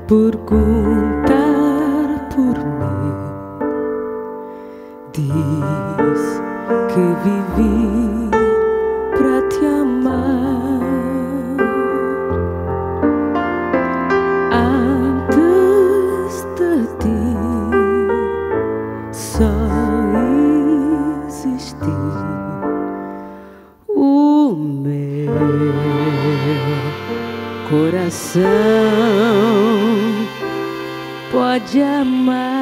perguntar por mim, diz que vivi para te amar. Antes de ti só existir o meu coração pode amar.